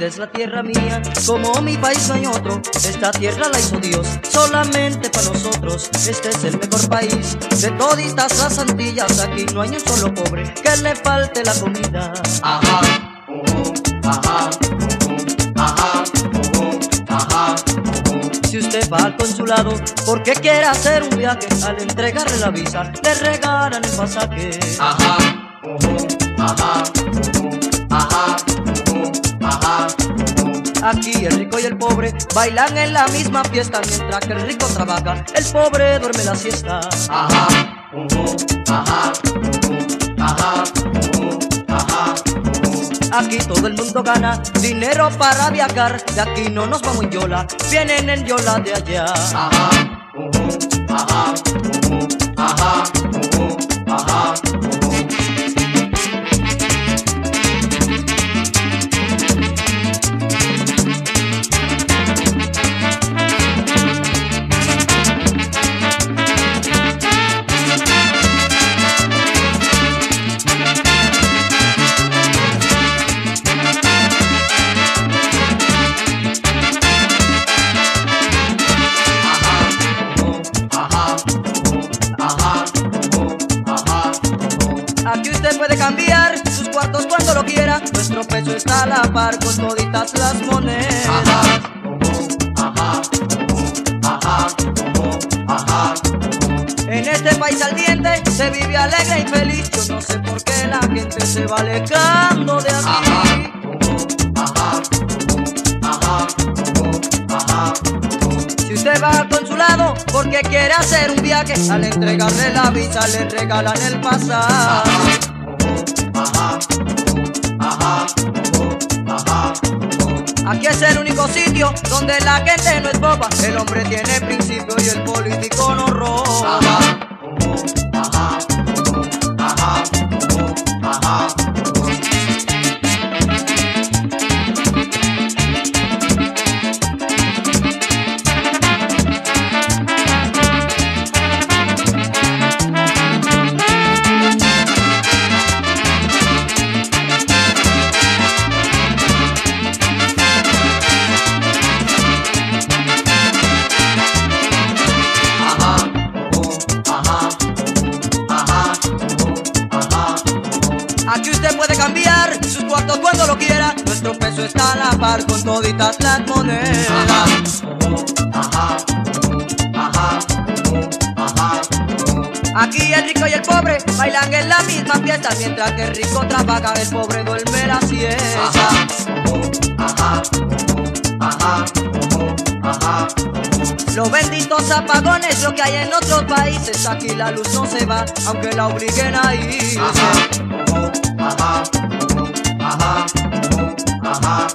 es la tierra mía, como mi país no hay otro. Esta tierra la hizo Dios solamente para nosotros. Este es el mejor país de toditas las Antillas. Aquí no hay un solo pobre que le falte la comida. Ajá, ajá, ajá, ajá. Si usted va al consulado porque quiere hacer un viaje, al entregarle la visa le regalan el pasaje. Ajá, ajá, ajá, ajá. Aquí el rico y el pobre bailan en la misma fiesta. Mientras que el rico trabaja, el pobre duerme la siesta. Ajá, ajá, ajá, ajá. Aquí todo el mundo gana dinero para viajar. De aquí no nos vamos en yola, vienen en yola de allá. Ajá, ajá, ajá, ajá. Aquí usted puede cambiar sus cuartos cuando lo quiera. Nuestro peso está a la par con toditas las monedas. Ajá, ajá, ajá. En este país al diente se vive alegre y feliz. Yo no sé por qué la gente se va alejando de aquí. Ajá, ajá, ajá. Si usted va al consulado porque quiere hacer un viaje, al entregarle la visa le regalan el pasaje. Ajá, ajá, ajá. Aquí es el único sitio donde la gente no es boba. El hombre tiene principio y el político no roba. Ajá, ajá, ajá. Aquí usted puede cambiar sus cuartos cuando lo quiera. Nuestro peso está a la par con toditas las monedas. Ajá, ajá, ajá. Aquí el rico y el pobre bailan en la misma fiesta. Mientras que el rico trabaja, el pobre duerme la siesta. Ajá, ajá, ajá. Los benditos apagones, lo que hay en otros países. Aquí la luz no se va, aunque la obliguen a irse. Ajá, ajá, ajá, ajá.